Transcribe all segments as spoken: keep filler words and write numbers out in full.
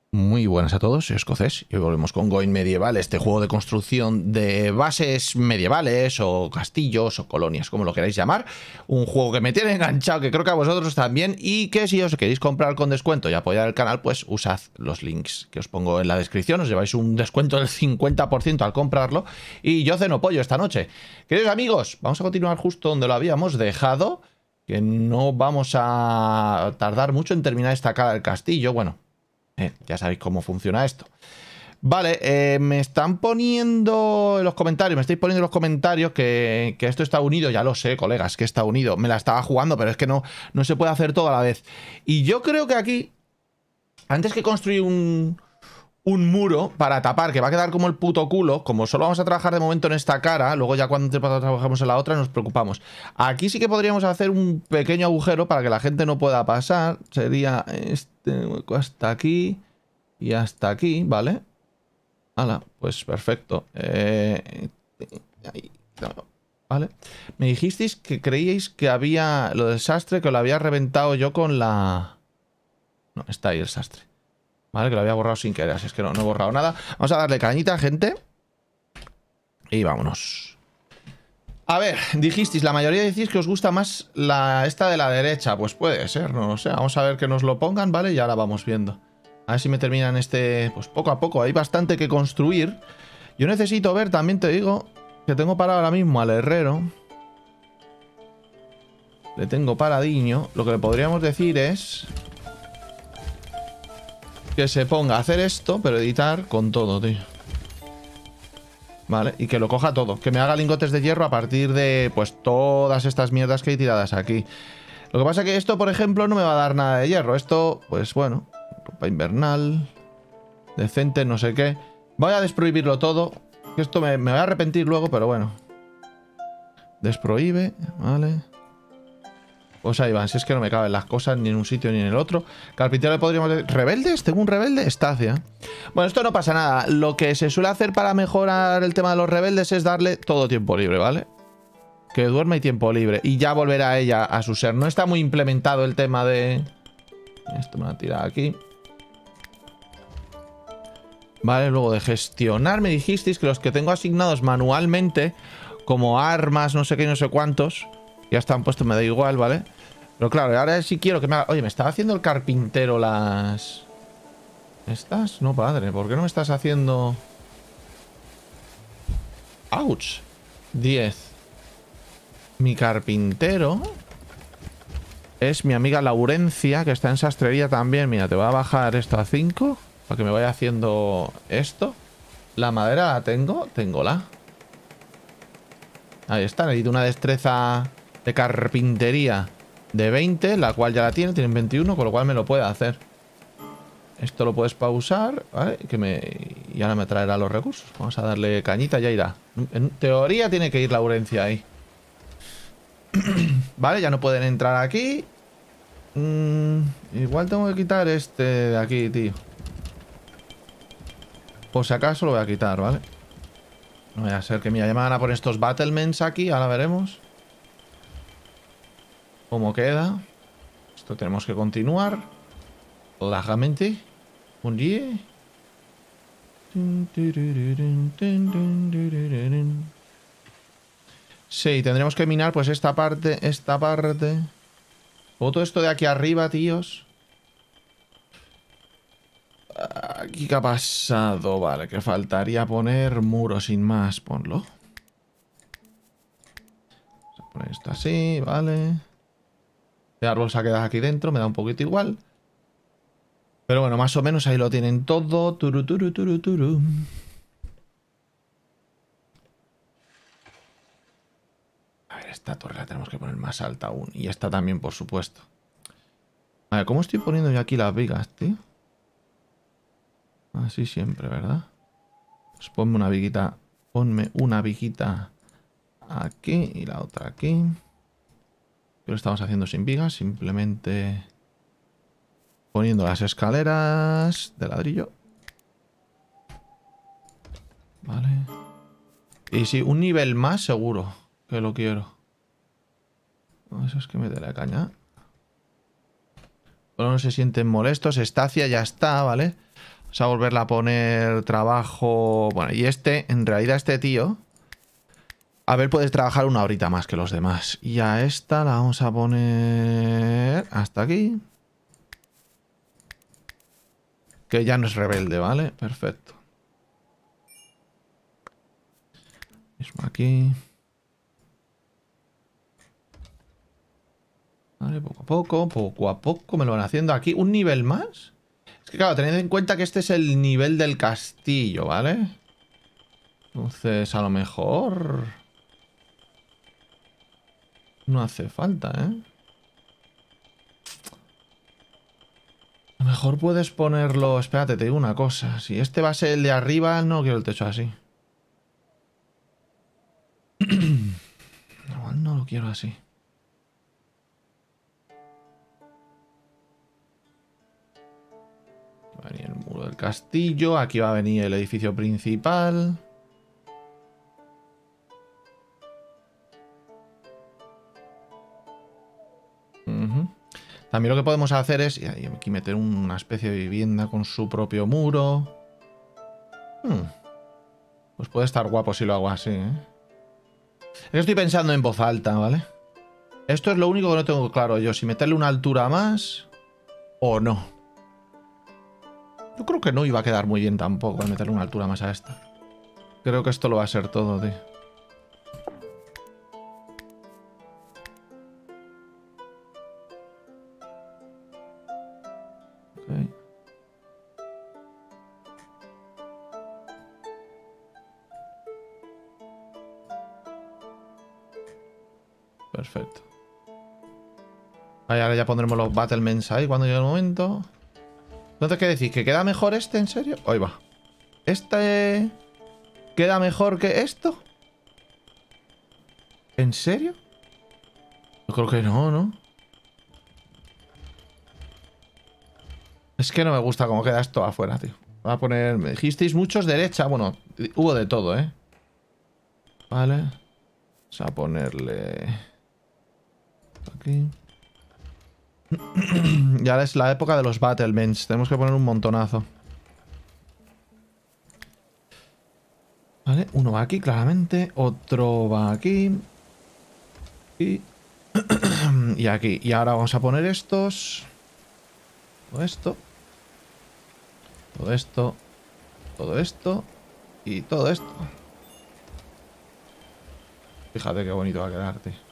Muy buenas a todos, soy Escocés y hoy volvemos con Going Medieval, este juego de construcción de bases medievales o castillos o colonias, como lo queráis llamar. Un juego que me tiene enganchado, que creo que a vosotros también, y que si os queréis comprar con descuento y apoyar el canal, pues usad los links que os pongo en la descripción, os lleváis un descuento del cincuenta por ciento al comprarlo y yo ceno pollo esta noche. Queridos amigos, vamos a continuar justo donde lo habíamos dejado, que no vamos a tardar mucho en terminar esta cara del castillo, bueno... Eh, ya sabéis cómo funciona esto. Vale, eh, me están poniendo en los comentarios, me estáis poniendo en los comentarios que, que esto está unido. Ya lo sé, colegas, que está unido. Me la estaba jugando, pero es que no, no se puede hacer todo a la vez. Y yo creo que aquí, antes que construir un, un muro para tapar, que va a quedar como el puto culo, como solo vamos a trabajar de momento en esta cara, luego ya cuando trabajemos en la otra nos preocupamos. Aquí sí que podríamos hacer un pequeño agujero para que la gente no pueda pasar. Sería este hueco hasta aquí y hasta aquí, ¿vale? Hala, pues perfecto. Eh, ahí, ¿vale? Me dijisteis que creíais que había lo del sastre, que lo había reventado yo con la... No, está ahí el sastre. Vale, que lo había borrado sin querer, así es que no, no he borrado nada. Vamos a darle cañita, gente. Y vámonos. A ver, dijisteis, la mayoría decís que os gusta más la esta de la derecha. Pues puede ser, no lo sé. Vamos a ver que nos lo pongan, ¿vale? Y ahora vamos viendo. A ver si me terminan este... Pues poco a poco, hay bastante que construir. Yo necesito ver, también te digo, que tengo parado ahora mismo al herrero. Le tengo paradiño. Lo que le podríamos decir es... que se ponga a hacer esto, pero editar con todo, tío. Vale, y que lo coja todo. Que me haga lingotes de hierro a partir de, pues, todas estas mierdas que hay tiradas aquí. Lo que pasa es que esto, por ejemplo, no me va a dar nada de hierro. Esto, pues, bueno, ropa invernal, decente, no sé qué. Voy a desprohibirlo todo. Que esto me, me voy a arrepentir luego, pero bueno. Desprohíbe, vale. Pues ahí van, si es que no me caben las cosas ni en un sitio ni en el otro. Carpintero le podríamos decir... ¿Rebeldes? ¿Tengo un rebelde? Estacia. Bueno, esto no pasa nada. Lo que se suele hacer para mejorar el tema de los rebeldes es darle todo tiempo libre, ¿vale? Que duerma y tiempo libre. Y ya volverá ella a su ser. No está muy implementado el tema de... Esto me va a tirar aquí. Vale, luego de gestionar me dijisteis que los que tengo asignados manualmente, como armas, no sé qué, no sé cuántos... Ya están puestos, me da igual, ¿vale? Pero claro, ahora sí quiero que me haga... Oye, ¿me estaba haciendo el carpintero las... ¿Estas? No, padre, ¿por qué no me estás haciendo...? ¡Auch! diez. Mi carpintero... es mi amiga Laurencia, que está en sastrería también. Mira, te voy a bajar esto a cinco, para que me vaya haciendo esto. La madera la tengo, tengo la. Ahí está, necesito una destreza... de carpintería de veinte, la cual ya la tiene, tienen veintiuno, con lo cual me lo puede hacer. Esto lo puedes pausar, ¿vale? Que me... Y ahora me traerá los recursos. Vamos a darle cañita, ya irá. En teoría tiene que ir Laurencia ahí. Vale, ya no pueden entrar aquí. Mm, igual tengo que quitar este de aquí, tío. Por si acaso lo voy a quitar, ¿vale? No voy a ser que, mira, ya me van a poner estos battlements aquí, ahora veremos cómo queda. Esto tenemos que continuar largamente. Un día. Sí, tendremos que minar pues esta parte, esta parte. O todo esto de aquí arriba, tíos. Aquí qué ha pasado. Vale, que faltaría poner muro sin más. Ponlo. Vamos a poner esto así, vale. El árbol se ha quedado aquí dentro, me da un poquito igual. Pero bueno, más o menos ahí lo tienen todo. Turu, turu, turu, turu. A ver, esta torre la tenemos que poner más alta aún. Y esta también, por supuesto. A ver, ¿cómo estoy poniendo yo aquí las vigas, tío? Así siempre, ¿verdad? Pues ponme una viguita. Ponme una viguita aquí y la otra aquí. Lo estamos haciendo sin vigas, simplemente poniendo las escaleras de ladrillo. Vale. Y sí, un nivel más seguro que lo quiero. No, eso es que me dé la caña. Pero no se sienten molestos. Estacia ya está, ¿vale? Vamos a volverle a poner trabajo... Bueno, y este, en realidad este tío... A ver, puedes trabajar una horita más que los demás. Y a esta la vamos a poner... Hasta aquí. Que ya no es rebelde, ¿vale? Perfecto. Mismo aquí. Vale, poco a poco, poco a poco me lo van haciendo aquí. ¿Un nivel más? Es que claro, tened en cuenta que este es el nivel del castillo, ¿vale? Entonces, a lo mejor... No hace falta, ¿eh? A lo mejor puedes ponerlo... Espérate, te digo una cosa. Si este va a ser el de arriba, no quiero el techo así. Igual no lo quiero así. Va a venir el muro del castillo. Aquí va a venir el edificio principal. Uh-huh. También lo que podemos hacer es... Y aquí meter una especie de vivienda con su propio muro. Hmm. Pues puede estar guapo si lo hago así, ¿eh? Estoy pensando en voz alta, ¿vale? Esto es lo único que no tengo claro yo. Si meterle una altura más o no. Yo creo que no iba a quedar muy bien tampoco al meterle una altura más a esta. Creo que esto lo va a ser todo, tío. Okay. Perfecto. Ahí, ahora ya pondremos los battlements ahí cuando llegue el momento. Entonces, ¿qué decís? ¿Que queda mejor este, en serio? Ahí va. ¿Este queda mejor que esto? ¿En serio? Yo creo que no, ¿no? Es que no me gusta cómo queda esto afuera, tío. Voy a poner... Me dijisteis muchos derecha. Bueno, hubo de todo, ¿eh? Vale. Vamos a ponerle... Aquí. Ya es la época de los battlements. Tenemos que poner un montonazo. Vale, uno va aquí, claramente. Otro va aquí. Y... y aquí. Y ahora vamos a poner estos. Todo esto. Todo esto. Todo esto. Y todo esto. Fíjate qué bonito va a quedar, tío.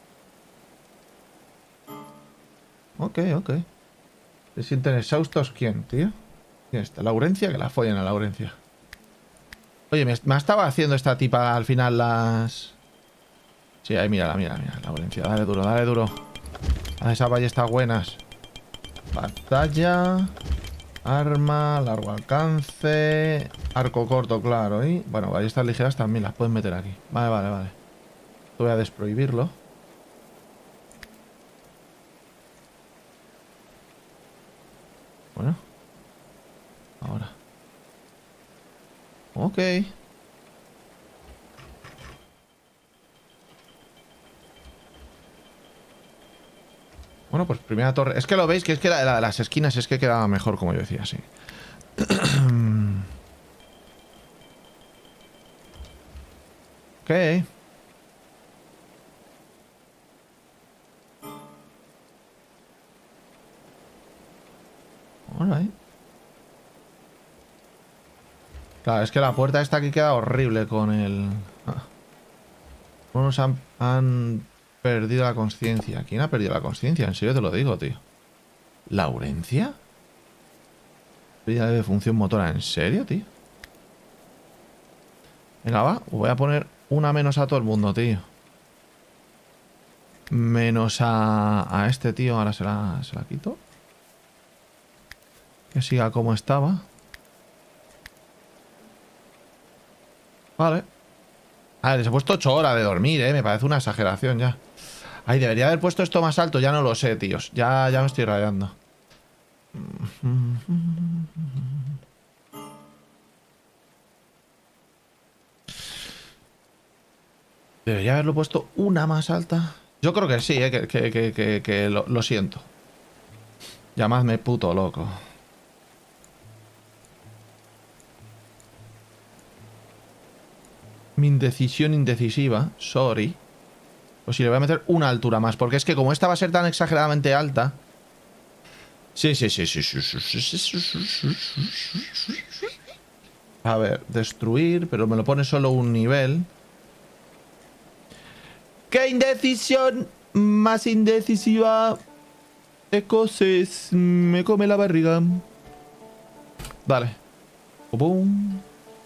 Ok, ok. ¿Se sienten exhaustos quién, tío? ¿Quién está? Laurencia, que la follen a Laurencia. Oye, me, me estaba haciendo esta tipa al final las... Sí, ahí mírala, mira, mira, Laurencia. Dale duro, dale duro. A esas ballestas buenas. Batalla. Arma, largo alcance. Arco corto, claro. Y bueno, ballestas ligeras también las pueden meter aquí. Vale, vale, vale. Voy a desprohibirlo. Bueno. Ahora. Ok. Bueno, pues primera torre. Es que lo veis, que es que la, la, las esquinas es que quedaba mejor, como yo decía, sí. Ok. Alright. Claro, es que la puerta esta aquí queda horrible con el... Ah. Unos han, han perdido la conciencia. ¿Quién ha perdido la conciencia? En serio te lo digo, tío. ¿Laurencia? Pérdida de función motora. ¿En serio, tío? Venga, va. Voy a poner una menos a todo el mundo, tío. Menos a, a este tío. Ahora se la, se la quito. Que siga como estaba. Vale. A ver, les he puesto ocho horas de dormir, ¿eh? Me parece una exageración ya. Ay, debería haber puesto esto más alto. Ya no lo sé, tíos. Ya, ya me estoy rayando. Debería haberlo puesto una más alta. Yo creo que sí, ¿eh? Que, que, que, que, que lo, lo siento. Llamadme puto loco. Mi indecisión indecisiva. Sorry. Pues sí, le voy a meter una altura más. Porque es que como esta va a ser tan exageradamente alta... Sí, sí, sí, sí, sí, sí, sí, sí, sí, sí, sí. A ver, destruir, pero me lo pone solo un nivel. ¡Qué indecisión más indecisiva! Ecoses, me come la barriga. Vale. ¡Pum!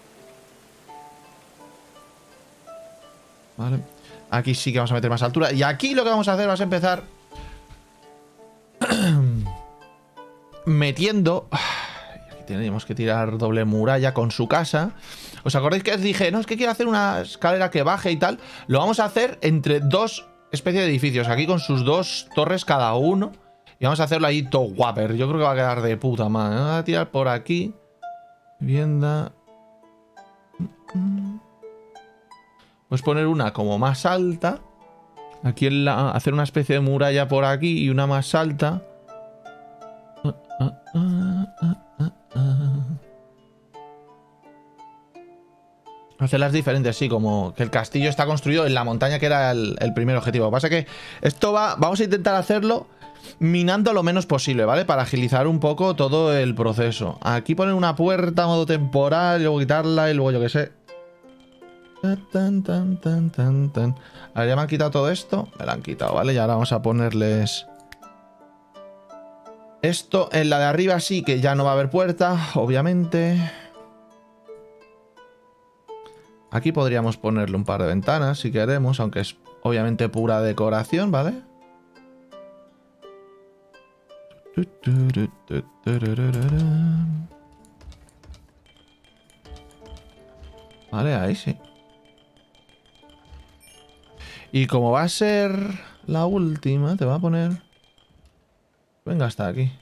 Vale. Aquí sí que vamos a meter más altura. Y aquí lo que vamos a hacer va a empezar... metiendo... Aquí tenemos que tirar doble muralla con su casa. ¿Os acordáis que os dije? No, es que quiero hacer una escalera que baje y tal. Lo vamos a hacer entre dos especies de edificios. Aquí con sus dos torres cada uno. Y vamos a hacerlo ahí todo guaper. Yo creo que va a quedar de puta madre. Vamos a tirar por aquí. Vivienda. Pues poner una como más alta. Aquí en la, hacer una especie de muralla por aquí y una más alta. Ah, ah, ah, ah, ah, ah. Hacerlas diferentes, sí, como que el castillo está construido en la montaña, que era el, el primer objetivo. Lo que pasa es que esto va, vamos a intentar hacerlo minando lo menos posible, ¿vale? Para agilizar un poco todo el proceso. Aquí poner una puerta a modo temporal, y luego quitarla y luego yo qué sé. Tan, tan, tan, tan, tan. A ver, ya me han quitado todo esto. Me lo han quitado, ¿vale? Y ahora vamos a ponerles... Esto en la de arriba sí que ya no va a haber puerta, obviamente. Aquí podríamos ponerle un par de ventanas si queremos, aunque es obviamente pura decoración, ¿vale? Vale, ahí sí. Y como va a ser la última, te va a poner... Venga hasta aquí.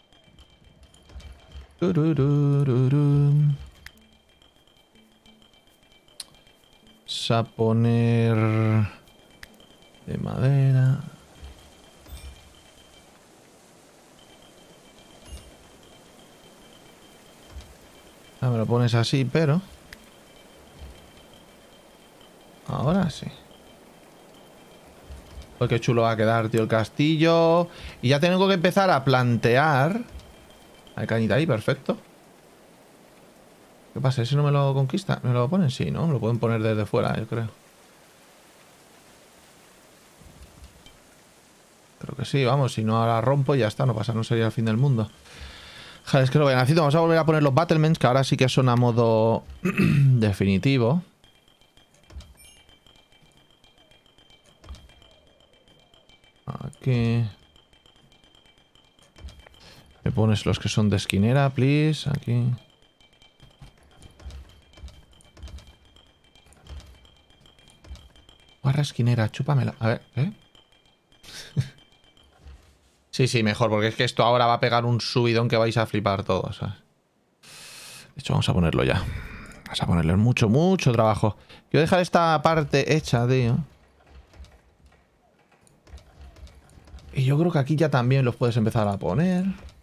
Vamos a poner... de madera... Ah, me lo pones así, pero... Ahora sí. Pues qué chulo va a quedar, tío, el castillo. Y ya tengo que empezar a plantear... Hay cañita ahí, perfecto. ¿Qué pasa? ¿Ese no me lo conquista? ¿Me lo ponen? Sí, ¿no? Me lo pueden poner desde fuera, yo creo. Creo que sí, vamos. Si no, ahora rompo y ya está. No pasa, no sería el fin del mundo. Joder, es que lo voy a necesito. Vamos a volver a poner los battlements, que ahora sí que son a modo definitivo. Aquí... Me pones los que son de esquinera, please. Aquí... Barra esquinera, chúpamela. A ver, ¿eh? Sí, sí, mejor, porque es que esto ahora va a pegar un subidón que vais a flipar todos, ¿sabes? De hecho, vamos a ponerlo ya. Vamos a ponerle mucho, mucho trabajo. Quiero dejar esta parte hecha, tío. Y yo creo que aquí ya también los puedes empezar a poner.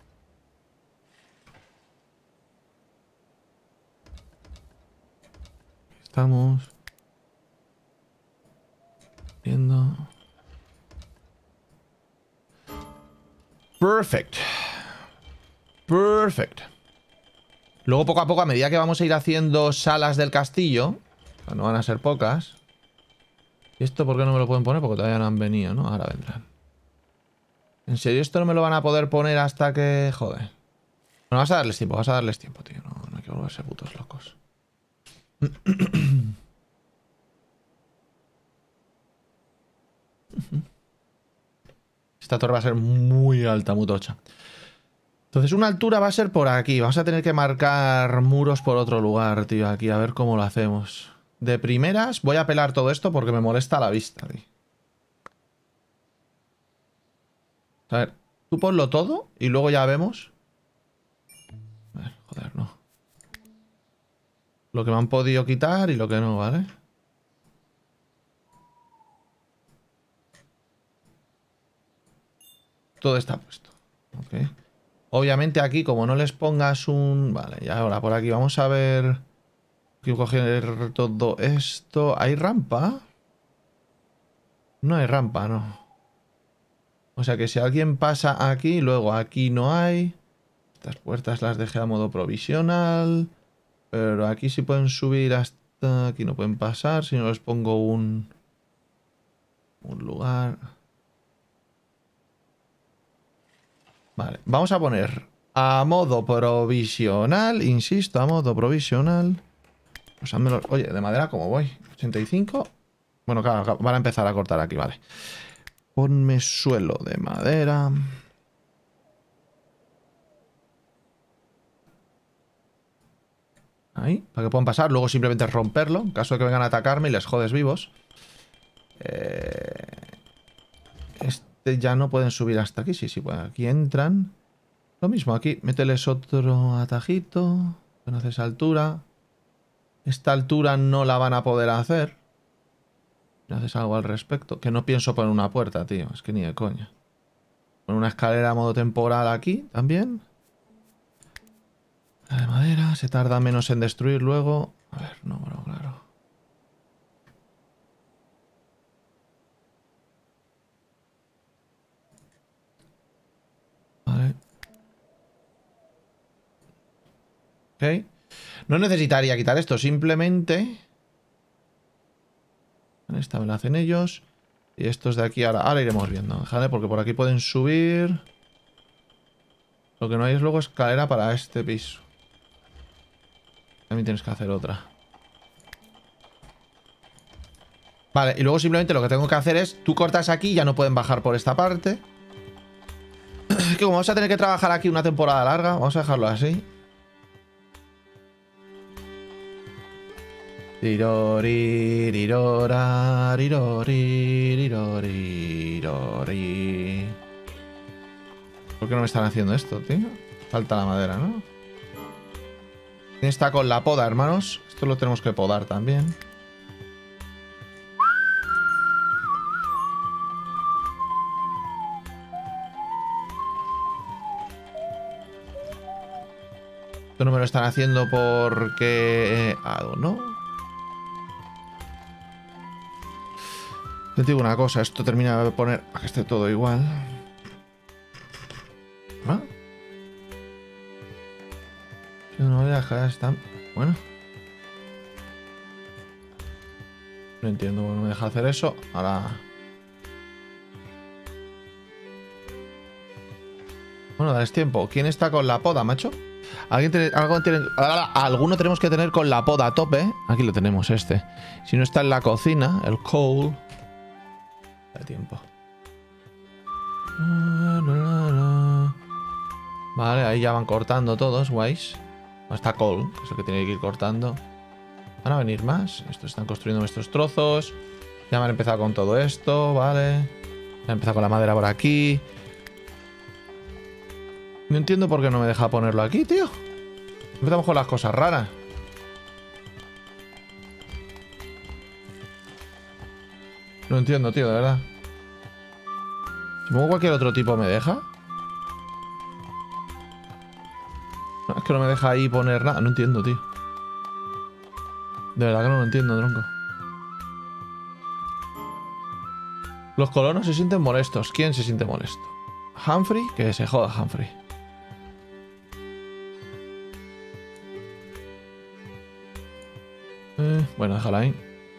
Estamos... viendo... Perfect. Perfect. Luego poco a poco, a medida que vamos a ir haciendo salas del castillo, no van a ser pocas. ¿Y esto por qué no me lo pueden poner? Porque todavía no han venido, ¿no? Ahora vendrán. ¿En serio esto no me lo van a poder poner hasta que... Joder. Bueno, vas a darles tiempo, vas a darles tiempo, tío. No, no hay que volverse putos locos. Esta torre va a ser muy alta, muy tocha. Entonces una altura va a ser por aquí. Vamos a tener que marcar muros por otro lugar, tío. Aquí, a ver cómo lo hacemos. De primeras voy a pelar todo esto porque me molesta la vista, tío. A ver, tú ponlo todo y luego ya vemos. A ver, joder, no. Lo que me han podido quitar y lo que no, ¿vale? Todo está puesto. Ok. Obviamente aquí, como no les pongas un... Vale, y ahora por aquí vamos a ver... Quiero coger todo esto. ¿Hay rampa? No hay rampa, no. O sea que si alguien pasa aquí, luego aquí no hay. Estas puertas las dejé a modo provisional. Pero aquí sí pueden subir hasta... Aquí no pueden pasar. Si no les pongo un... Un lugar... Vale, vamos a poner a modo provisional. Insisto, a modo provisional. Pues házmelo... Oye, de madera, ¿cómo voy? ¿ochenta y cinco? Bueno, claro, van a empezar a cortar aquí, vale. Ponme suelo de madera. Ahí, para que puedan pasar. Luego simplemente romperlo, en caso de que vengan a atacarme y les jodes vivos. Eh... Este ya no pueden subir hasta aquí. Sí, sí, pueden. Aquí entran. Lo mismo, aquí mételes otro atajito. No haces altura. Esta altura no la van a poder hacer. ¿No haces algo al respecto? Que no pienso poner una puerta, tío. Es que ni de coña. Poner una escalera a modo temporal aquí también. La de madera. Se tarda menos en destruir luego. A ver, no, bro, claro. Vale. Ok. No necesitaría quitar esto. Simplemente... Esta me la hacen ellos. Y estos de aquí ahora, ahora iremos viendo. ¿Vale? Porque por aquí pueden subir. Lo que no hay es luego escalera para este piso. También tienes que hacer otra. Vale, y luego simplemente lo que tengo que hacer es... Tú cortas aquí y ya no pueden bajar por esta parte. Es que como vamos a tener que trabajar aquí una temporada larga, vamos a dejarlo así. Rirori, rirora, rirori, rirori, rirori. ¿Por qué no me están haciendo esto, tío? Falta la madera, ¿no? ¿Quién está con la poda, hermanos? Esto lo tenemos que podar también. Esto no me lo están haciendo porque... Ah, ¿no? Te digo una cosa, esto termina de poner a que esté todo igual. ¿Ah? No voy a dejar, están... Bueno. No entiendo, no me deja hacer eso. Ahora... Bueno, dales tiempo. ¿Quién está con la poda, macho? ¿Alguien tiene, algo tiene, alguno tenemos que tener con la poda a tope. Aquí lo tenemos, este. Si no está en la cocina, el coal... De tiempo. Vale, ahí ya van cortando todos, guays. Está Cole, que es el que tiene que ir cortando. Van a venir más. Estos están construyendo nuestros trozos. Ya me han empezado con todo esto, vale. Ya han empezado con la madera por aquí. No entiendo por qué no me deja ponerlo aquí, tío. Empezamos con las cosas raras. No entiendo, tío, de verdad. Si pongo cualquier otro tipo, ¿me deja? No, es que no me deja ahí poner nada. No entiendo, tío. De verdad que no lo entiendo, tronco. Los colonos se sienten molestos. ¿Quién se siente molesto? ¿Humphrey? Que se joda, Humphrey. Eh, bueno, déjala ahí.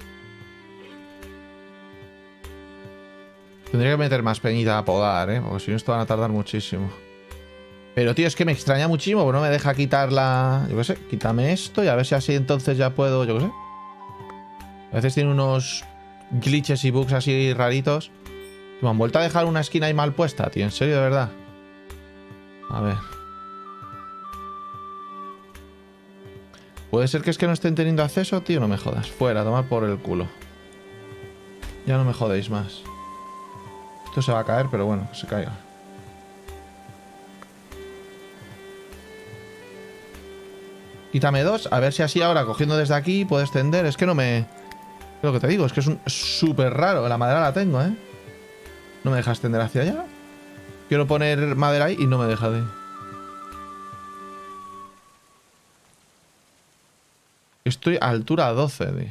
Tendría que meter más peñita a podar, ¿eh? Porque si no esto van a tardar muchísimo. Pero, tío, es que me extraña muchísimo, porque no me deja quitar la... Yo qué sé, quítame esto y a ver si así entonces ya puedo, yo qué sé. A veces tiene unos glitches y bugs así raritos. Me han vuelto a dejar una esquina ahí mal puesta, tío. En serio, de verdad. A ver. ¿Puede ser que es que no estén teniendo acceso, tío? No me jodas. Fuera, tomar por el culo. Ya no me jodéis más. Esto se va a caer, pero bueno, que se caiga. Quítame dos, a ver si así ahora, cogiendo desde aquí, puedo extender. Es que no me... Es lo que te digo, es que es súper raro. La madera la tengo, ¿eh? No me deja extender hacia allá. Quiero poner madera ahí y no me deja de... Estoy a altura doce, tío.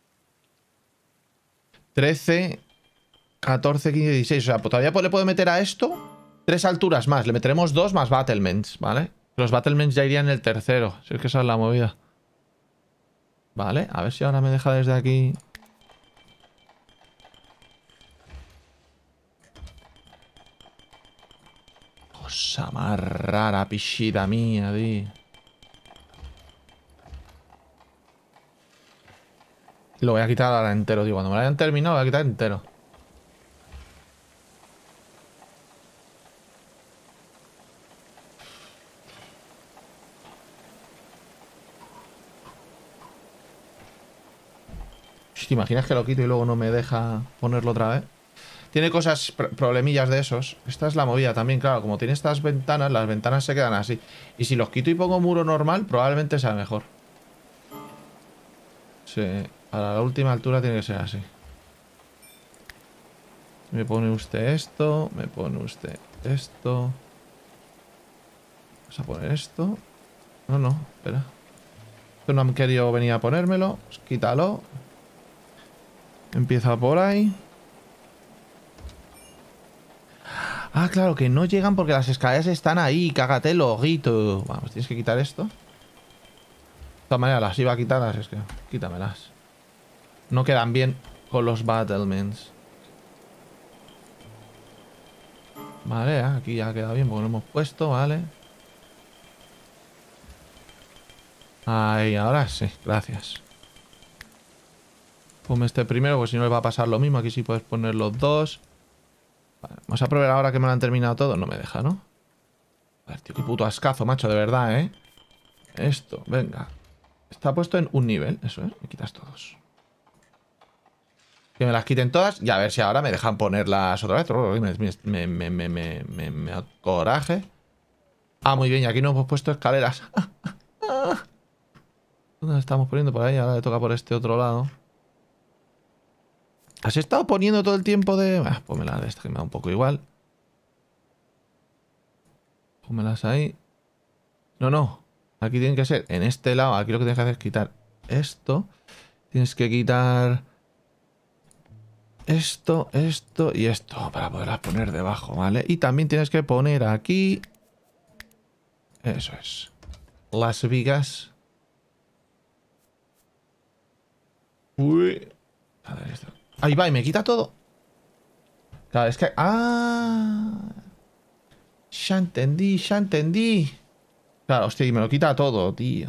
trece, catorce, quince, dieciséis. O sea, pues todavía le puedo meter a esto tres alturas más. Le meteremos dos más battlements, ¿vale? Los battlements ya irían en el tercero. Si es que esa es la movida. Vale, a ver si ahora me deja desde aquí. Cosa más rara, pichita mía, tío. Lo voy a quitar ahora entero, tío. Cuando me lo hayan terminado, lo voy a quitar entero. ¿Te imaginas que lo quito y luego no me deja ponerlo otra vez? Tiene cosas, problemillas de esos. Esta es la movida también, claro. Como tiene estas ventanas, las ventanas se quedan así. Y si los quito y pongo muro normal, probablemente sea mejor. Sí, a la última altura tiene que ser así. Me pone usted esto, me pone usted esto. Vamos a poner esto. No, no, espera. Esto no han querido venir a ponérmelo. Pues quítalo. Empieza por ahí. Ah, claro, que no llegan porque las escaleras están ahí. Cágatelo, guito. Vamos, tienes que quitar esto. De todas maneras, las iba a quitar, es que quítamelas. No quedan bien con los battlements. Vale, aquí ya queda bien porque lo hemos puesto, vale. Ahí, ahora sí, gracias. Ponme este primero, porque si no le va a pasar lo mismo. Aquí sí puedes poner los dos. Vale, vamos a probar ahora que me lo han terminado todo. No me deja, ¿no? A ver, tío, qué puto ascazo, macho, de verdad, ¿eh? Esto, venga. Está puesto en un nivel, eso es. Me quitas todos. Que me las quiten todas y a ver si ahora me dejan ponerlas otra vez. Me, me, me, me, me, me da coraje. Ah, muy bien, y aquí no hemos puesto escaleras. ¿Dónde las estamos poniendo? Por ahí, ahora le toca por este otro lado. ¿Has estado poniendo todo el tiempo de...? Ah, pónmelas de esta que me da un poco igual. Pónmelas ahí. No, no. Aquí tienen que ser en este lado. Aquí lo que tienes que hacer es quitar esto. Tienes que quitar... Esto, esto y esto. Para poderlas poner debajo, ¿vale? Y también tienes que poner aquí... Eso es. Las vigas. Uy. A ver esto. Ahí va, y me quita todo. Claro, es que... ¡Ah! Ya entendí, ya entendí. Claro, hostia, y me lo quita todo, tío.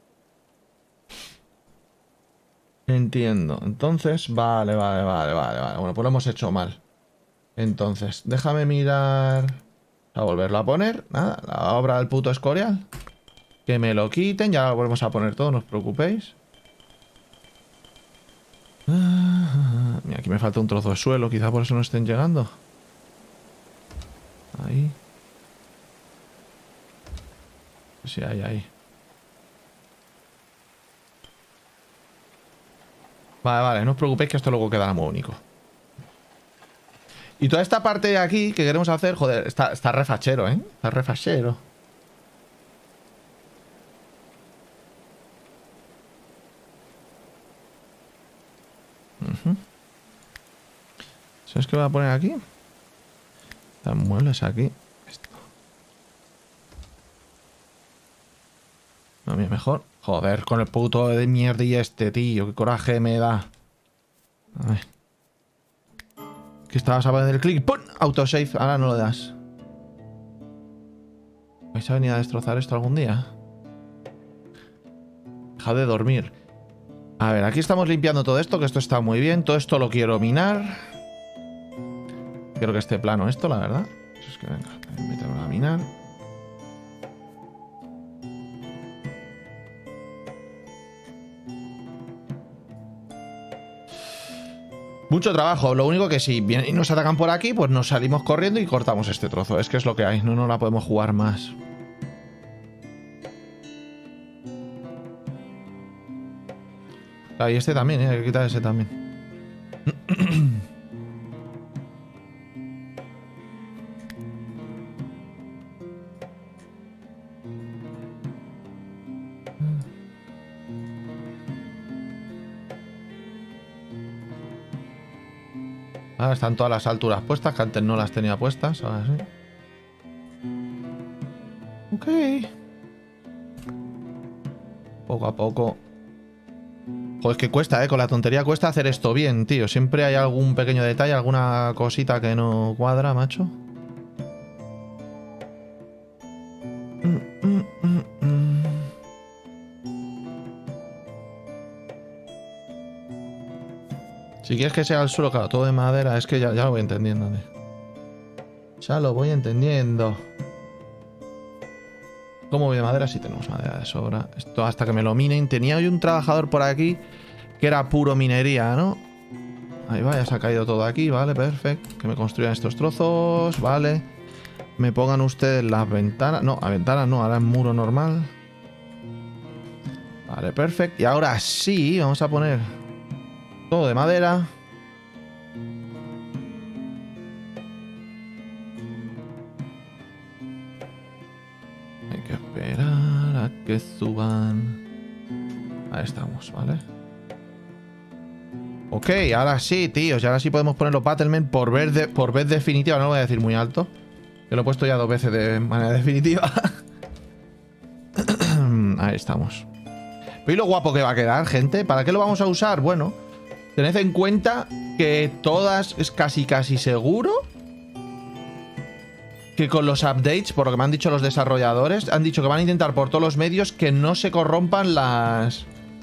Entiendo. Entonces, vale, vale, vale, vale, vale. Bueno, pues lo hemos hecho mal. Entonces, déjame mirar... A volverlo a poner. Nada, la obra del puto Escorial. Que me lo quiten, ya lo volvemos a poner todo, no os preocupéis. Ah, mira, aquí me falta un trozo de suelo, quizá por eso no estén llegando. Ahí. Sí, ahí, ahí. Vale, vale, no os preocupéis que esto luego quedará muy único. Y toda esta parte de aquí que queremos hacer, joder, está, está refachero, ¿eh? Está refachero. Uh-huh. ¿Sabes qué voy a poner aquí? Los muebles aquí. Esto. No, mira, mejor. Joder, con el puto de mierda y este, tío. Qué coraje me da. A ver. Que estabas a poner el clic. ¡Pum! Autosave. Ahora no lo das. ¿Vais a venir a destrozar esto algún día? Deja de dormir. A ver, aquí estamos limpiando todo esto, que esto está muy bien. Todo esto lo quiero minar. Quiero que esté plano esto, la verdad. Es que venga, mételo a minar. Mucho trabajo. Lo único que si vienen y nos atacan por aquí, pues nos salimos corriendo y cortamos este trozo. Es que es lo que hay. No, no la podemos jugar más. Ah, y este también, ¿eh? Hay que quitar ese también. Ahora están todas las alturas puestas, que antes no las tenía puestas. Ahora sí. Ok. Poco a poco. Joder, es que cuesta, ¿eh? Con la tontería cuesta hacer esto bien, tío. Siempre hay algún pequeño detalle, alguna cosita que no cuadra, macho. Mm, mm, mm, mm. Si quieres que sea el suelo, claro, todo de madera, es que ya, ya lo voy entendiendo, tío. Ya lo voy entendiendo. ¿Cómo voy de madera? Sí tenemos madera de sobra. Esto hasta que me lo minen. Tenía hoy un trabajador por aquí que era puro minería, ¿no? Ahí va, ya se ha caído todo aquí, vale, perfecto. Que me construyan estos trozos, vale. Me pongan ustedes las ventanas. No, a ventanas no, ahora es muro normal. Vale, perfecto. Y ahora sí, vamos a poner todo de madera. Hay que esperar a que suban. Ahí estamos, ¿vale? Ok, ahora sí, tíos. Y ahora sí podemos poner los Battlemen por vez, de, por vez definitiva. No lo voy a decir muy alto. Que lo he puesto ya dos veces de manera definitiva. Ahí estamos. ¿Veis lo guapo que va a quedar, gente? ¿Para qué lo vamos a usar? Bueno, tened en cuenta que todas, es casi casi seguro que con los updates, por lo que me han dicho los desarrolladores, han dicho que van a intentar por todos los medios que no se corrompan las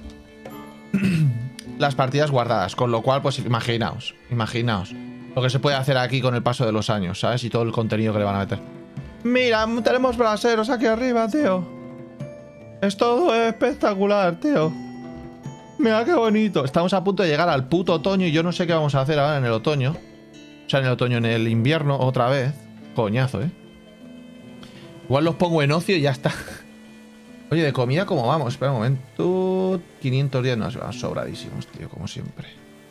las partidas guardadas. Con lo cual, pues imaginaos, imaginaos lo que se puede hacer aquí con el paso de los años, ¿sabes? Y todo el contenido que le van a meter. Mira, tenemos braseros aquí arriba, tío. Es todo espectacular, tío. Mira qué bonito. Estamos a punto de llegar al puto otoño y yo no sé qué vamos a hacer ahora en el otoño. O sea, en el otoño, en el invierno, otra vez. Coñazo, ¿eh? Igual los pongo en ocio y ya está. Oye, de comida, ¿cómo vamos? Espera un momento. quinientos diez nos van sobradísimos, tío, como siempre.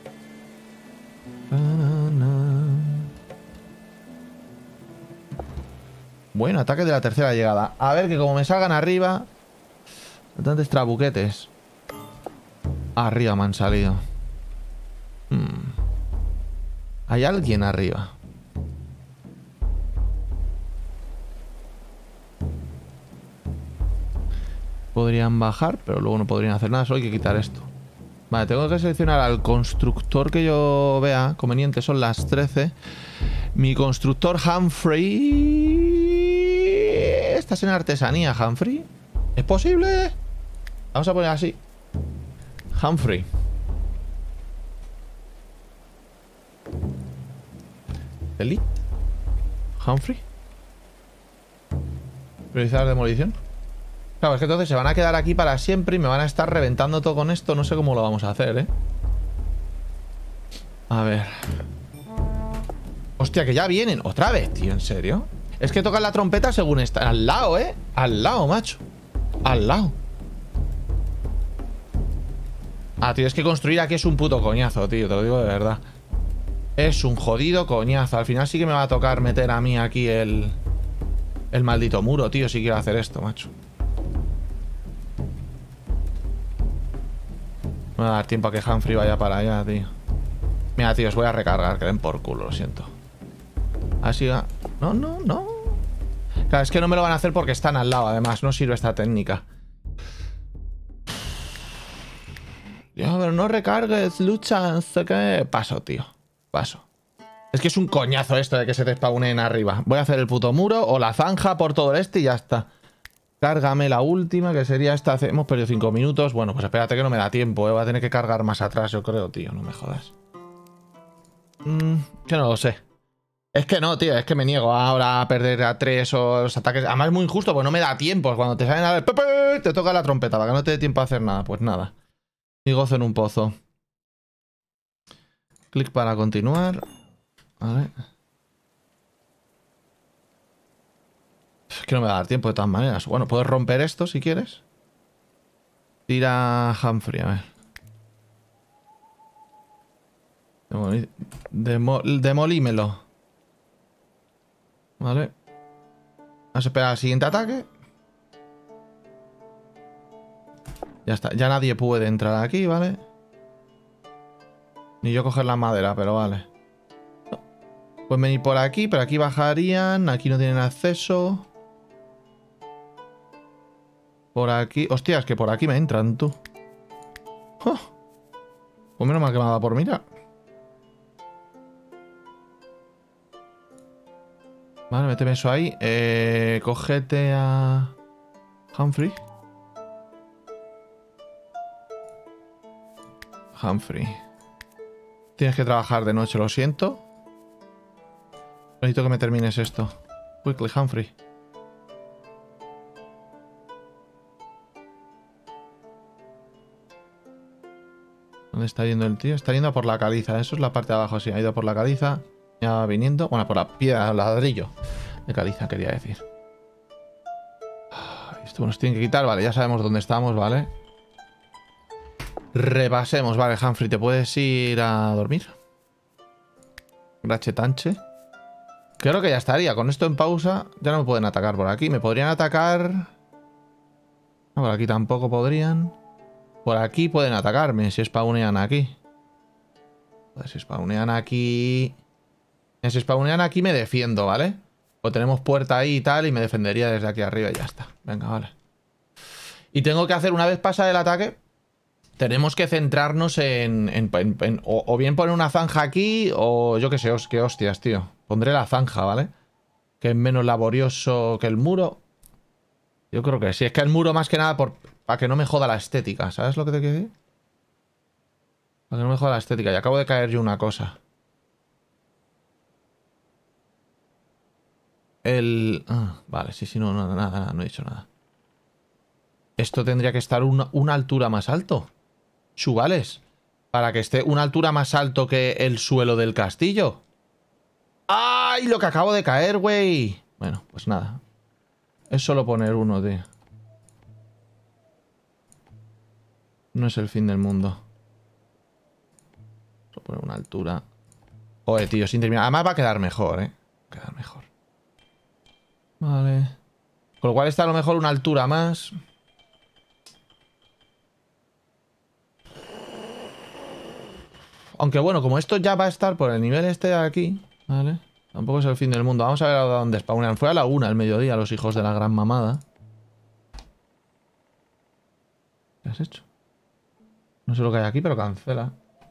Bueno, ataque de la tercera llegada. A ver, que como me salgan arriba... Bastantes trabuquetes. Arriba me han salido. Hmm. Hay alguien arriba. Podrían bajar, pero luego no podrían hacer nada. Solo hay que quitar esto. Vale, tengo que seleccionar al constructor que yo vea conveniente. Son las trece. Mi constructor Humphrey... ¿Estás en artesanía, Humphrey? ¿Es posible? Vamos a poner así. Humphrey. Elite. Humphrey. Priorizar demolición. Claro, es que entonces se van a quedar aquí para siempre y me van a estar reventando todo con esto. No sé cómo lo vamos a hacer, ¿eh? A ver. Hostia, que ya vienen. Otra vez, tío, ¿en serio? Es que tocan la trompeta según están. Al lado, ¿eh? Al lado, macho. Al lado. Ah, tío, es que construir aquí es un puto coñazo, tío. Te lo digo de verdad. Es un jodido coñazo. Al final sí que me va a tocar meter a mí aquí el... El maldito muro, tío, si quiero hacer esto, macho. No me va a dar tiempo a que Humphrey vaya para allá, tío. Mira, tío, os voy a recargar. Que den por culo, lo siento. Así va. No, no, no. Claro, es que no me lo van a hacer porque están al lado. Además, no sirve esta técnica. Ya, pero no recargues, lucha, no sé qué. Paso, tío. Paso. Es que es un coñazo esto de que se te spawnen arriba. Voy a hacer el puto muro o la zanja por todo el este y ya está. Cárgame la última, que sería esta. Hemos perdido cinco minutos. Bueno, pues espérate que no me da tiempo, ¿eh? Voy a tener que cargar más atrás, yo creo, tío. No me jodas. Mm, que no lo sé. Es que no, tío. Es que me niego ahora a perder a tres o los ataques. Además es muy injusto, porque no me da tiempo. Cuando te salen a ver... Te toca la trompeta para que no te dé tiempo a hacer nada. Pues nada. Y gozo en un pozo. Clic para continuar. Vale. Es que no me va a dar tiempo de todas maneras. Bueno, puedes romper esto si quieres. Tira Humphrey, a ver. Demolí... Demo... Demolímelo. Vale. Vamos a esperar al siguiente ataque. Ya está. Ya nadie puede entrar aquí, ¿vale? Ni yo coger la madera, pero vale. Pueden venir por aquí, pero aquí bajarían. Aquí no tienen acceso. Por aquí... Hostia, es que por aquí me entran, tú. ¡Oh! Pues menos mal que me ha dado por mirar. Vale, méteme eso ahí. Eh, cógete a... Humphrey. Humphrey. Tienes que trabajar de noche, lo siento. Necesito que me termines esto. Quickly, Humphrey. ¿Dónde está yendo el tío? Está yendo por la caliza. Eso es la parte de abajo, sí. Ha ido por la caliza. Ya va viniendo. Bueno, por la piedra, el ladrillo de caliza, quería decir. Esto nos tiene que quitar. Vale, ya sabemos dónde estamos, ¿vale? Repasemos. Vale, Humphrey, ¿te puedes ir a dormir? Grachetanche. Creo que ya estaría. Con esto en pausa ya no me pueden atacar por aquí. Me podrían atacar... No, por aquí tampoco podrían. Por aquí pueden atacarme si spawnean aquí. Pues si spawnean aquí... Si spawnean aquí me defiendo, ¿vale? Pues tenemos puerta ahí y tal y me defendería desde aquí arriba y ya está. Venga, vale. Y tengo que hacer, una vez pasa el ataque, tenemos que centrarnos en... en, en, en o, o bien poner una zanja aquí o yo qué sé, os, qué hostias, tío. Pondré la zanja, ¿vale? Que es menos laborioso que el muro. Yo creo que sí. Es que el muro más que nada por... Para que no me joda la estética, ¿sabes lo que te quiero decir? Para que no me joda la estética. Y acabo de caer yo una cosa. El... Ah, vale, sí, sí, no, nada, nada, nada, no he dicho nada. Esto tendría que estar una, una altura más alto. Chuvales. Para que esté una altura más alto que el suelo del castillo. ¡Ay! Lo que acabo de caer, güey. Bueno, pues nada. Es solo poner uno, tío. No es el fin del mundo. Solo poner una altura. Joder, tío, sin terminar. Además va a quedar mejor, ¿eh? Va a quedar mejor. Vale. Con lo cual está a lo mejor una altura más. Aunque bueno, como esto ya va a estar por el nivel este de aquí, ¿vale? Tampoco es el fin del mundo. Vamos a ver a dónde spawnan. Fue a la una al mediodía los hijos de la gran mamada. ¿Qué has hecho? No sé lo que hay aquí, pero cancela.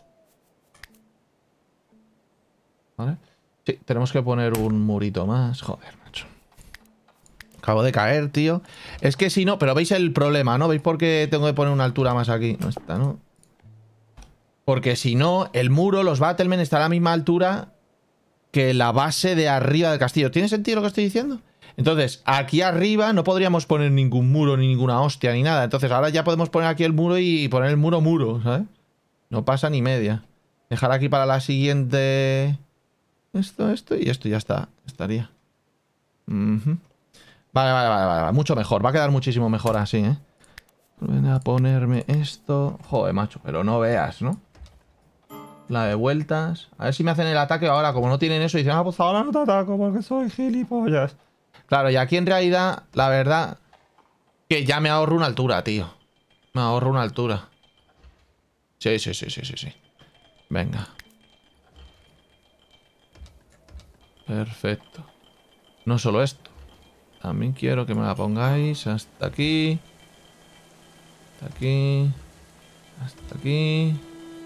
¿Vale? Sí, tenemos que poner un murito más. Joder, macho. Acabo de caer, tío. Es que si no... Pero veis el problema, ¿no? ¿Veis por qué tengo que poner una altura más aquí? No está, ¿no? Porque si no, el muro, los Battlemen, está a la misma altura que la base de arriba del castillo. ¿Tiene sentido lo que estoy diciendo? Entonces, aquí arriba no podríamos poner ningún muro, ni ninguna hostia, ni nada. Entonces, ahora ya podemos poner aquí el muro y poner el muro muro, ¿sabes? No pasa ni media. Dejar aquí para la siguiente... Esto, esto y esto ya está. Estaría. Uh-huh. Vale, vale, vale, vale. Mucho mejor. Va a quedar muchísimo mejor así, ¿eh? Ven a ponerme esto... Joder, macho. Pero no veas, ¿no? La de vueltas. A ver si me hacen el ataque ahora. Como no tienen eso, dicen, ah, pues ahora no te ataco porque soy gilipollas. Claro, y aquí en realidad, la verdad, que ya me ahorro una altura, tío. Me ahorro una altura. Sí, sí, sí, sí, sí, sí. Venga. Perfecto. No solo esto. También quiero que me la pongáis hasta aquí. Hasta aquí. Hasta aquí.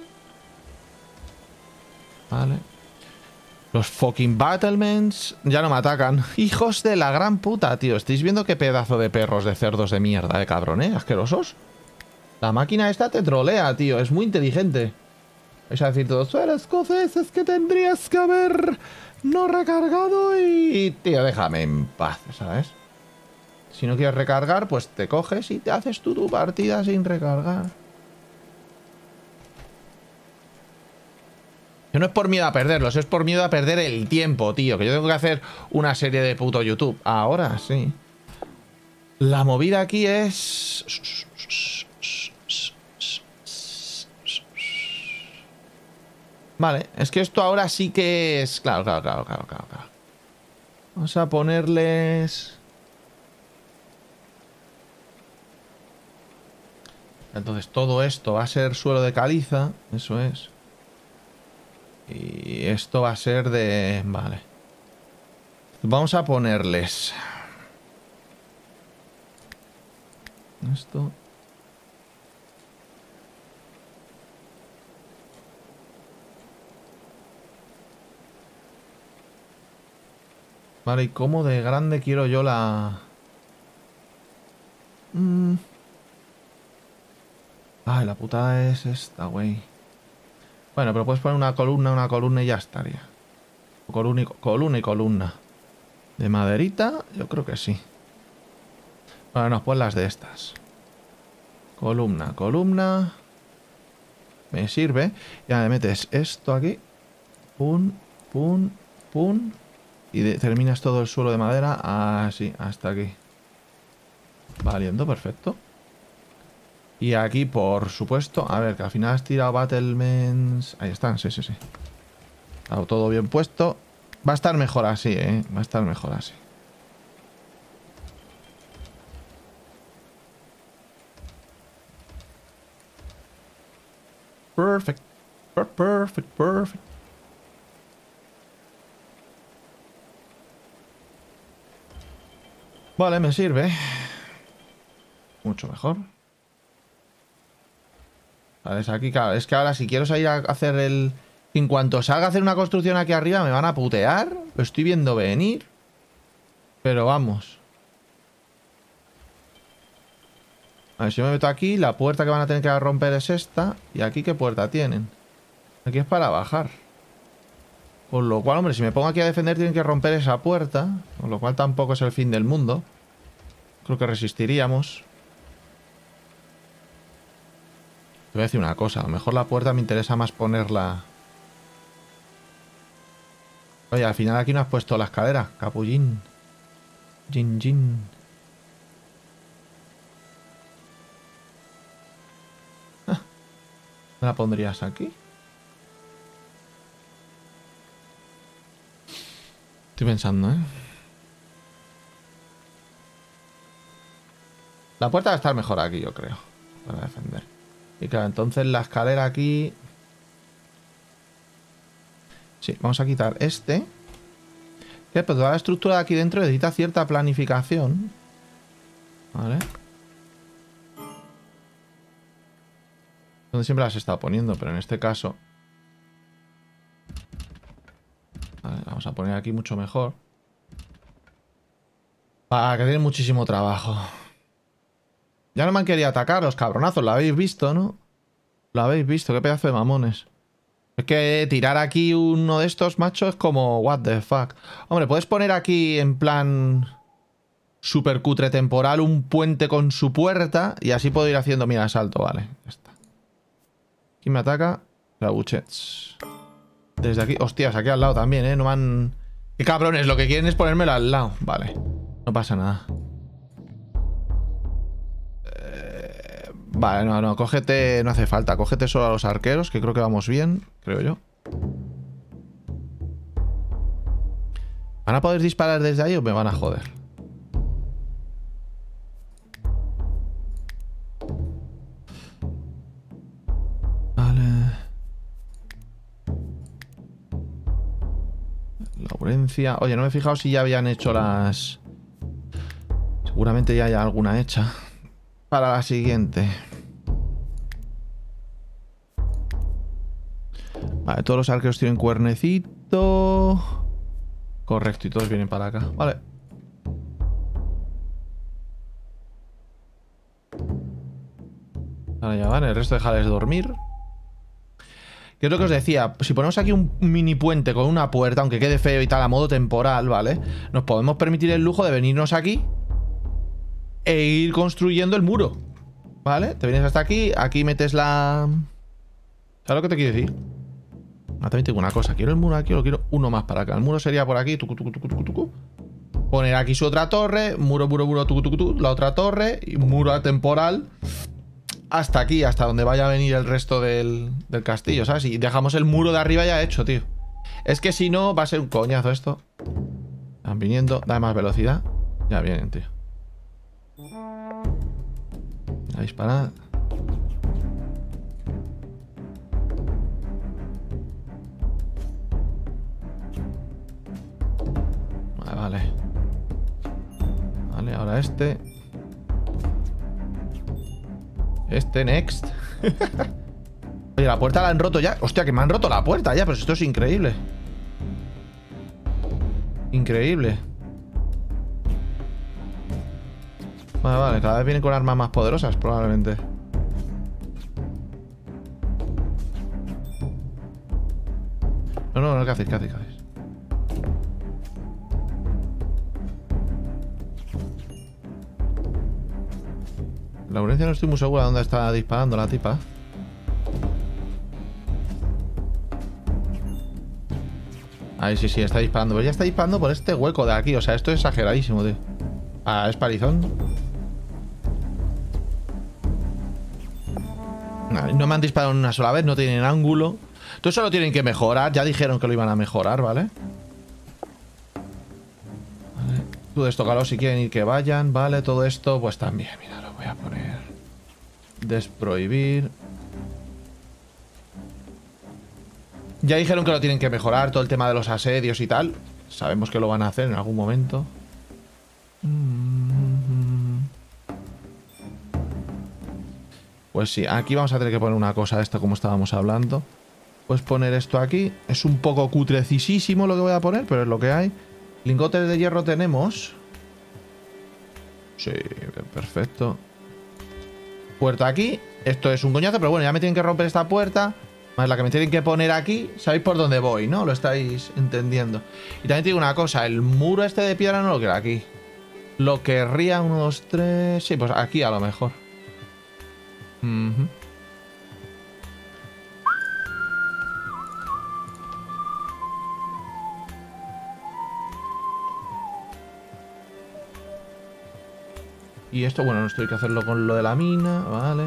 Vale. Los fucking Battlements ya no me atacan. Hijos de la gran puta, tío. ¿Estáis viendo qué pedazo de perros de cerdos de mierda, de cabrón, eh? Asquerosos. La máquina esta te trolea, tío. Es muy inteligente. Vais a decir todos, tú eres escocés, es que tendrías que haber no recargado y... Tío, déjame en paz, ¿sabes? Si no quieres recargar, pues te coges y te haces tú tu partida sin recargar. Que no es por miedo a perderlos, es por miedo a perder el tiempo, tío. Que yo tengo que hacer una serie de puto YouTube. Ahora sí. La movida aquí es... Vale, es que esto ahora sí que es... Claro, claro, claro, claro, claro, claro. Vamos a ponerles... Entonces todo esto va a ser suelo de caliza. Eso es. Y esto va a ser de... Vale. Vamos a ponerles... Esto... Vale, ¿y cómo de grande quiero yo la...? Mm. Ay, la putada es esta, güey. Bueno, pero puedes poner una columna, una columna y ya estaría. Columna y, columna y columna. ¿De maderita? Yo creo que sí. Bueno, no, pues las de estas. Columna, columna. Me sirve. Ya me metes esto aquí. Pum, pum, pum. Y de, terminas todo el suelo de madera así, hasta aquí. Valiendo, perfecto. Y aquí, por supuesto, a ver, que al final has tirado Battlements. Ahí están, sí, sí, sí. Está todo bien puesto. Va a estar mejor así, ¿eh? Va a estar mejor así. Perfect. Perfect, perfect. Vale, me sirve. Mucho mejor. ¿Sabes? Aquí, claro, es que ahora si quiero salir a hacer el... En cuanto salga a hacer una construcción aquí arriba me van a putear. Lo estoy viendo venir. Pero vamos. A ver, si me meto aquí, la puerta que van a tener que romper es esta. ¿Y aquí qué puerta tienen? Aquí es para bajar. Con lo cual, hombre, si me pongo aquí a defender tienen que romper esa puerta. Con lo cual tampoco es el fin del mundo. Creo que resistiríamos. Te voy a decir una cosa. A lo mejor la puerta me interesa más ponerla... Oye, al final aquí no has puesto la escalera. Capullín. Jin, jin. Ah, ¿me la pondrías aquí? Estoy pensando, ¿eh? La puerta va a estar mejor aquí, yo creo. Para defender. Y claro, entonces la escalera aquí... Sí, vamos a quitar este. Que pues toda la estructura de aquí dentro necesita cierta planificación. Vale. Donde siempre las he estado poniendo, pero en este caso... Vale, vamos a poner aquí mucho mejor. Para que tienen muchísimo trabajo. Ya no me han querido atacar los cabronazos, lo habéis visto, ¿no? Lo habéis visto, qué pedazo de mamones. Es que tirar aquí uno de estos, macho, es como... What the fuck. Hombre, puedes poner aquí en plan... Super cutre temporal un puente con su puerta. Y así puedo ir haciendo... Mira, salto, vale. Ya está. ¿Quién me ataca? La Buchets. Desde aquí... Hostias, aquí al lado también, ¿eh? No me han... ¡Qué cabrones! Lo que quieren es ponérmelo al lado. Vale. No pasa nada. Vale, no, no, cógete, no hace falta, cógete solo a los arqueros, que creo que vamos bien, creo yo. ¿Van a poder disparar desde ahí o me van a joder? Vale. Laurencia. Oye, no me he fijado si ya habían hecho las... Seguramente ya hay alguna hecha. Para la siguiente. Vale, todos los arqueros tienen cuernecito. Correcto, y todos vienen para acá. Vale. Ahora ya van, el resto dejarles dormir. Que es lo que os decía, si ponemos aquí un mini puente con una puerta, aunque quede feo y tal, a modo temporal, ¿vale? Nos podemos permitir el lujo de venirnos aquí e ir construyendo el muro, ¿vale? Te vienes hasta aquí, aquí metes la... ¿Sabes lo que te quiero decir? Ah, también tengo una cosa, quiero el muro aquí o lo quiero uno más para acá. El muro sería por aquí, tucu, tucu, tucu, tucu, tucu. Poner aquí su otra torre, muro, muro, muro, tucu, tucu, tucu, la otra torre y muro temporal hasta aquí, hasta donde vaya a venir el resto del, del castillo, ¿sabes? Y dejamos el muro de arriba ya hecho, tío. Es que si no, va a ser un coñazo esto. Están viniendo, da más velocidad. Ya vienen, tío. A disparar. Ahora este. Este, next. Oye, la puerta la han roto ya. Hostia, que me han roto la puerta ya, pero esto es increíble. Increíble. Vale, vale, cada vez vienen con armas más poderosas, probablemente. No, no, no, ¿qué hacéis? ¿Qué hacéis? ¿Qué hacéis? Laurencia no estoy muy segura de dónde está disparando la tipa. Ahí sí, sí, está disparando. Pero ya está disparando por este hueco de aquí. O sea, esto es exageradísimo, tío. Ah, es palizón. No me han disparado una sola vez, no tienen ángulo. Todo eso lo tienen que mejorar. Ya dijeron que lo iban a mejorar, ¿vale? Vale. Tú destócalo si quieren ir que vayan, ¿vale? Todo esto, pues también. Mira, lo voy a poner. Desprohibir. Ya dijeron que lo tienen que mejorar, todo el tema de los asedios y tal. Sabemos que lo van a hacer en algún momento. Pues sí, aquí vamos a tener que poner una cosa de esto como estábamos hablando. Puedes poner esto aquí. Es un poco cutrecisísimo lo que voy a poner, pero es lo que hay. Lingotes de hierro tenemos. Sí, perfecto. Puerta aquí. Esto es un coñazo, pero bueno, ya me tienen que romper esta puerta. Más la que me tienen que poner aquí. Sabéis por dónde voy, ¿no? Lo estáis entendiendo. Y también te digo una cosa. El muro este de piedra no lo quiero aquí. Lo querría uno, dos, tres... Sí, pues aquí a lo mejor. Uh-huh. Y esto, bueno, esto hay que hacerlo con lo de la mina, vale.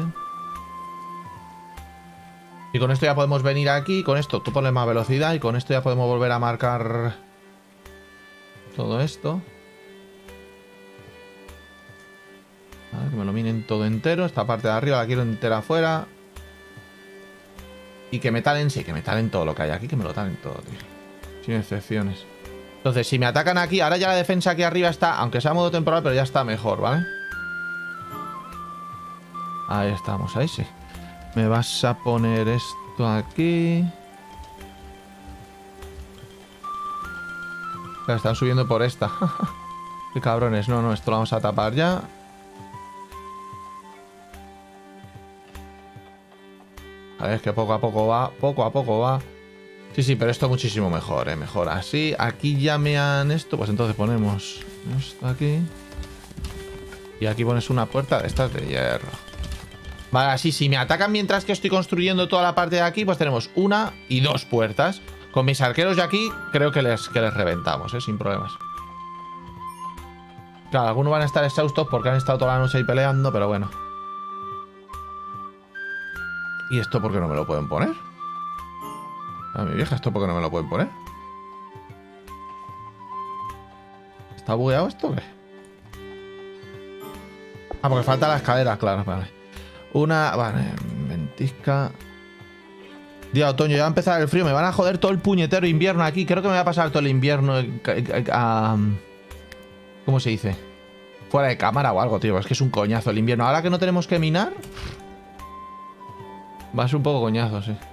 Y con esto ya podemos venir aquí. Con esto tú pones más velocidad y con esto ya podemos volver a marcar todo esto. Vale, que me lo minen todo entero. Esta parte de arriba la quiero entera afuera. Y que me talen, sí, que me talen todo lo que hay aquí. Que me lo talen todo, tío. Sin excepciones. Entonces, si me atacan aquí, ahora ya la defensa aquí arriba está, aunque sea modo temporal, pero ya está mejor, ¿vale? Ahí estamos, ahí sí. Me vas a poner esto aquí. Claro, están subiendo por esta. Qué cabrones. No, no, esto lo vamos a tapar ya. A ver, es que poco a poco va. Poco a poco va. Sí, sí, pero esto muchísimo mejor, ¿eh? Mejor así. Aquí ya me han esto. Pues entonces ponemos esto aquí. Y aquí pones una puerta de estas de hierro. Vale, así, si me atacan mientras que estoy construyendo toda la parte de aquí, pues tenemos una y dos puertas. Con mis arqueros de aquí, creo que les, que les reventamos, ¿eh? Sin problemas. Claro, algunos van a estar exhaustos porque han estado toda la noche ahí peleando, pero bueno. ¿Y esto por qué no me lo pueden poner? A mi vieja, ¿esto por qué no me lo pueden poner? ¿Está bugueado esto o qué? Ah, porque falta la escalera, claro, vale. Una... Vale, ventisca. Día de otoño, ya va a empezar el frío. Me van a joder todo el puñetero invierno aquí. Creo que me va a pasar todo el invierno a... ¿Cómo se dice? Fuera de cámara o algo, tío. Es que es un coñazo el invierno. Ahora que no tenemos que minar, va a ser un poco coñazo, sí.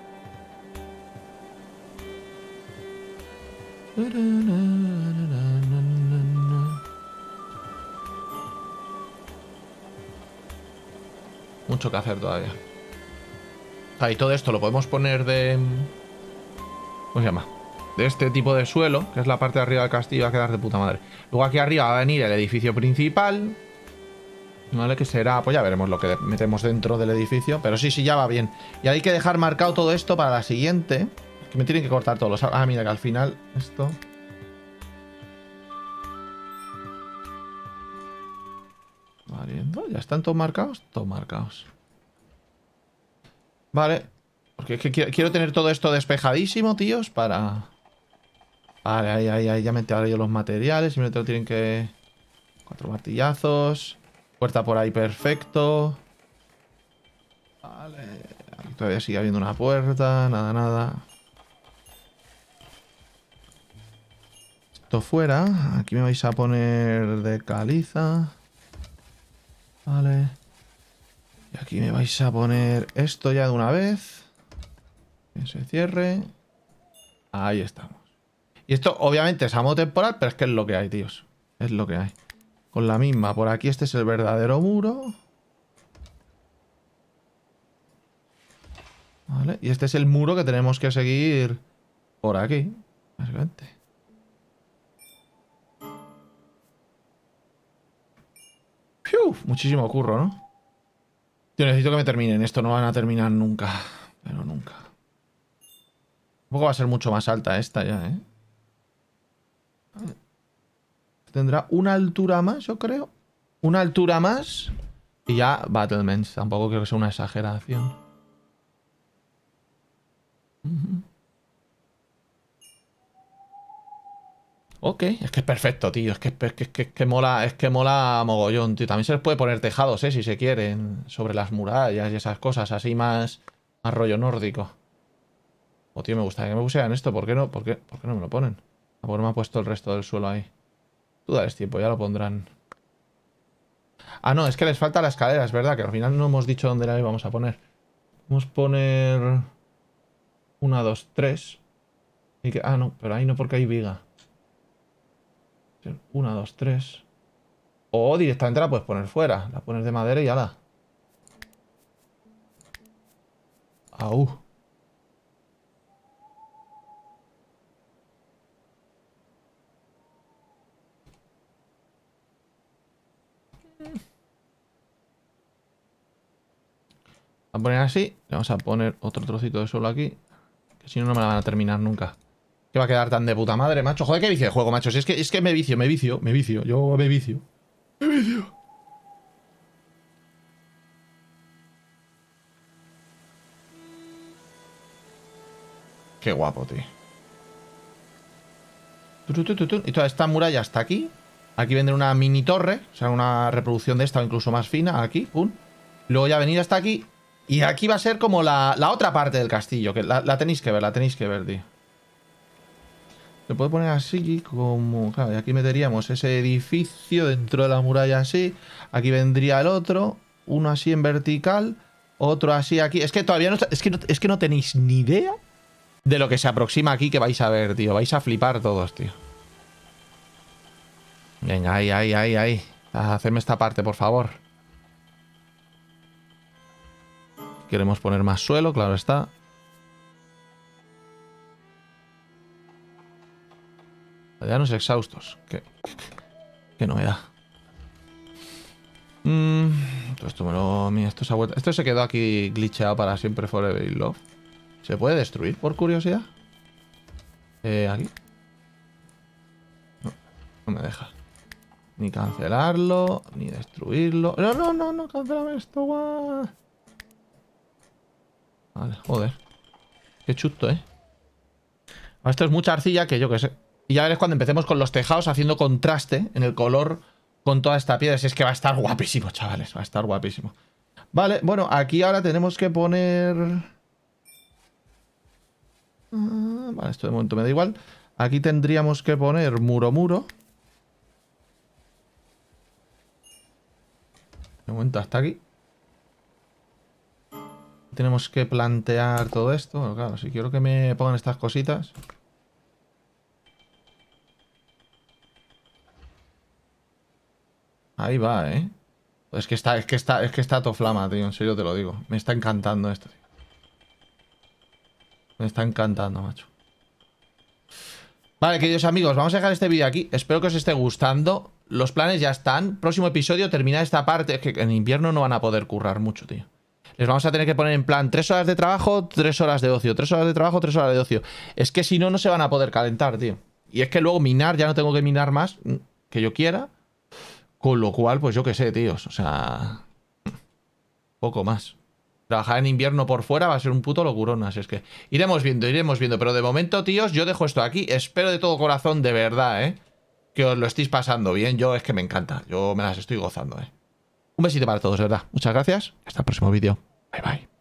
Mucho que hacer todavía. Ah, y todo esto lo podemos poner de... ¿Cómo se llama? De este tipo de suelo, que es la parte de arriba del castillo, va a quedar de puta madre. Luego aquí arriba va a venir el edificio principal. ¿Vale? Que será... Pues ya veremos lo que metemos dentro del edificio. Pero sí, sí, ya va bien. Y hay que dejar marcado todo esto para la siguiente. Que me tienen que cortar todos los... Ah, mira, que al final esto... Ya están todos marcados. Todos marcados. Vale. Porque es que quiero, quiero tener todo esto despejadísimo, tíos, para... Vale, ahí, ahí, ahí. Ya me enteraré yo los materiales. Simplemente lo tienen que... Cuatro martillazos. Puerta por ahí, perfecto. Vale. Aquí todavía sigue habiendo una puerta. Nada, nada. esto fuera. Aquí me vais a poner de caliza. Vale. Y aquí me vais a poner esto ya de una vez. Que se cierre. Ahí estamos. Y esto obviamente es a modo temporal, pero es que es lo que hay, tíos. Es lo que hay. Con la misma. Por aquí este es el verdadero muro. Vale. Y este es el muro que tenemos que seguir por aquí. Básicamente. Fiu, muchísimo curro, ¿no? Tío, necesito que me terminen. Esto no van a terminar nunca. Pero nunca. Tampoco va a ser mucho más alta esta ya, ¿eh? Tendrá una altura más, yo creo. Una altura más. Y ya Battlements. Tampoco creo que sea una exageración. Uh-huh. Ok, es que es perfecto, tío. Es que, es que, es que, es que mola, es que mola mogollón, tío. También se les puede poner tejados, eh, si se quieren. Sobre las murallas y esas cosas. Así más, más rollo nórdico. Oh, tío, me gustaría que me pusieran esto. ¿Por qué no? ¿Por qué, ¿Por qué no me lo ponen? ¿A por qué me ha puesto el resto del suelo ahí? Tú dales tiempo, ya lo pondrán. Ah, no, es que les falta la escalera, es verdad, que al final no hemos dicho dónde la íbamos a poner. Vamos a poner... Una, dos, tres. Y que... Ah, no, pero ahí no porque hay viga. Una, dos, tres. O directamente la puedes poner fuera. La pones de madera y ala. Au. Vamos a poner así. Vamos a poner otro trocito de suelo aquí. Que si no, no me la van a terminar nunca. Que va a quedar tan de puta madre, macho. Joder, qué vicio de juego, macho. Si es que, es que me vicio, me vicio, me vicio. Yo me vicio. Me vicio. Qué guapo, tío. Y toda esta muralla hasta aquí. Aquí vendrá una mini torre. O sea, una reproducción de esta o incluso más fina. Aquí, pum. Luego ya venir hasta aquí. Y aquí va a ser como la, la otra parte del castillo. Que la, la tenéis que ver, la tenéis que ver, tío. Se puede poner así como... Claro, y aquí meteríamos ese edificio dentro de la muralla así. Aquí vendría el otro. Uno así en vertical. Otro así aquí. Es que todavía no... Es que no, es que no tenéis ni idea de lo que se aproxima aquí que vais a ver, tío. Vais a flipar todos, tío. Venga, ahí, ahí, ahí, ahí. Hacedme esta parte, por favor. Queremos poner más suelo, claro está. Aldeanos exhaustos. Qué, qué novedad. Mm, todo esto me lo... Mira, esto se ha vuelto... Esto se quedó aquí glitcheado para siempre, forever in love. ¿Se puede destruir, por curiosidad? Eh, aquí. No, no me deja. Ni cancelarlo, ni destruirlo. No, no, no, no, cancelame esto, guau. Vale, joder. Qué chusto, ¿eh? Esto es mucha arcilla que yo que sé. Y ya veréis cuando empecemos con los tejados haciendo contraste en el color con toda esta piedra. Si es que va a estar guapísimo, chavales. Va a estar guapísimo. Vale, bueno, aquí ahora tenemos que poner... Ah, vale, esto de momento me da igual. Aquí tendríamos que poner muro, muro. De momento hasta aquí. Tenemos que plantear todo esto. Bueno, claro, si quiero que me pongan estas cositas... Ahí va, ¿eh? Es que está, es que está, es que está todo flama, tío. En serio te lo digo. Me está encantando esto, tío. Me está encantando, macho. Vale, queridos amigos, vamos a dejar este vídeo aquí. Espero que os esté gustando. Los planes ya están. Próximo episodio, terminar esta parte. Es que en invierno no van a poder currar mucho, tío. Les vamos a tener que poner en plan tres horas de trabajo, tres horas de ocio. Tres horas de trabajo, tres horas de ocio. Es que si no, no se van a poder calentar, tío. Y es que luego minar, ya no tengo que minar más que yo quiera. Con lo cual, pues yo qué sé, tíos. O sea... Poco más. Trabajar en invierno por fuera va a ser un puto locurón. Así es que iremos viendo, iremos viendo. Pero de momento, tíos, yo dejo esto aquí. Espero de todo corazón, de verdad, ¿eh? Que os lo estéis pasando bien. Yo es que me encanta. Yo me las estoy gozando, ¿eh? Un besito para todos, de verdad. Muchas gracias. Hasta el próximo vídeo. Bye, bye.